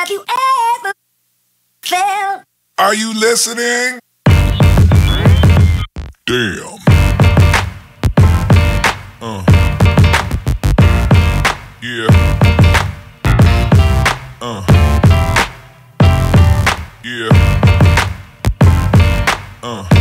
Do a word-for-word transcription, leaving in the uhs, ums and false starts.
Have you ever felt? Are you listening? Damn. Uh. Yeah. Uh. Yeah. Uh.